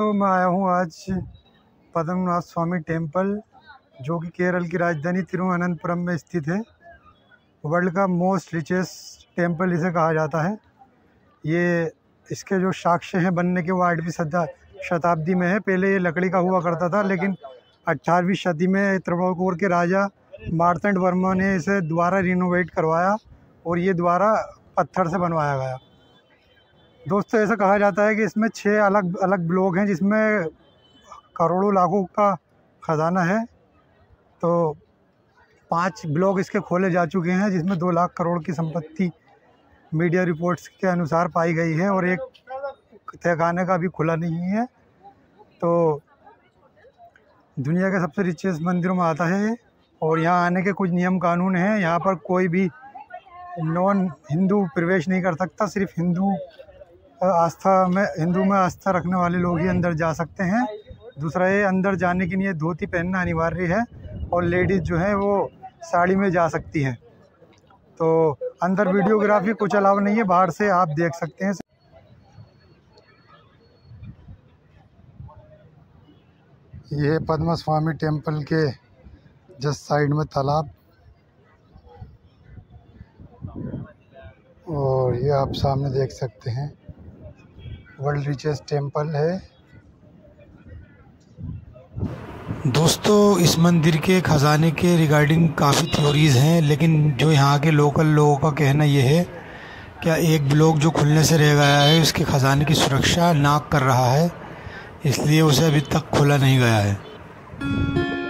दोस्तों, मैं आया हूँ आज पद्मनाभ स्वामी टेम्पल, जो कि केरल की राजधानी तिरुवनंतपुरम में स्थित है। वर्ल्ड का मोस्ट रिचेस्ट टेम्पल इसे कहा जाता है। ये इसके जो साक्ष्य हैं बनने के, वो 8वीं शताब्दी में है। पहले ये लकड़ी का हुआ करता था, लेकिन 18वीं सदी में त्रवणकोर के राजा मार्तंड वर्मा ने इसे दोबारा रिनोवेट करवाया और ये दोबारा पत्थर से बनवाया गया। दोस्तों, ऐसा कहा जाता है कि इसमें 6 अलग अलग ब्लॉक हैं, जिसमें करोड़ों लाखों का ख़जाना है। तो 5 ब्लॉक इसके खोले जा चुके हैं, जिसमें 2 लाख करोड़ की संपत्ति मीडिया रिपोर्ट्स के अनुसार पाई गई है, और एक तहखाने का भी खुला नहीं है। तो दुनिया के सबसे रिचेस्ट मंदिरों में आता है, और यहाँ आने के कुछ नियम कानून हैं। यहाँ पर कोई भी नॉन हिंदू प्रवेश नहीं कर सकता। सिर्फ हिंदू में आस्था रखने वाले लोग ही अंदर जा सकते हैं। दूसरा, ये अंदर जाने के लिए धोती पहनना अनिवार्य है, और लेडीज़ जो है वो साड़ी में जा सकती हैं। तो अंदर वीडियोग्राफी कुछ अलाउ नहीं है, बाहर से आप देख सकते हैं। ये पद्म स्वामी टेम्पल के जस्ट साइड में तालाब, और ये आप सामने देख सकते हैं वर्ल्ड रिचेस्ट टेम्पल है। दोस्तों, इस मंदिर के ख़जाने के रिगार्डिंग काफ़ी थ्योरीज़ हैं, लेकिन जो यहाँ के लोकल लोगों का कहना ये है कि एक ब्लॉक जो खुलने से रह गया है, उसके ख़जाने की सुरक्षा नाक कर रहा है, इसलिए उसे अभी तक खोला नहीं गया है।